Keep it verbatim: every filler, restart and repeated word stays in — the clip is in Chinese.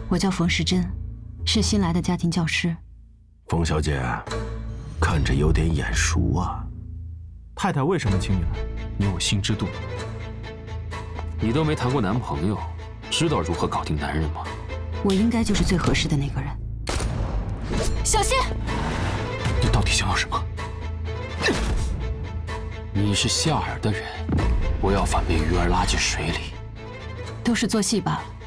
我叫冯时珍，是新来的家庭教师。 冯小姐，看着有点眼熟啊。 太太为什么请你来？你有心知肚明。 你都没谈过男朋友，知道如何搞定男人吗？ 我应该就是最合适的那个人。小心！ 你到底想要什么？你是夏尔的人，不要反被鱼儿拉进水里。 都是做戏罢了。